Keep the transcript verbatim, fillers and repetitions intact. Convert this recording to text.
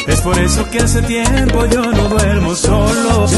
Es por eso que hace tiempo yo no duermo solo.